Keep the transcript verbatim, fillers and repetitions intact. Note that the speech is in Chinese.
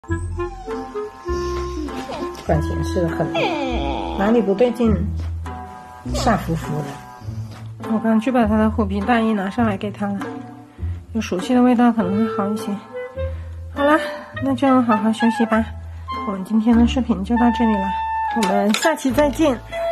感情是很哪里不对劲，傻乎乎的。我刚去把他的虎皮大衣拿上来给他了，有熟悉的味道可能会好一些。好了，那就好好休息吧。我们今天的视频就到这里了，我们下期再见。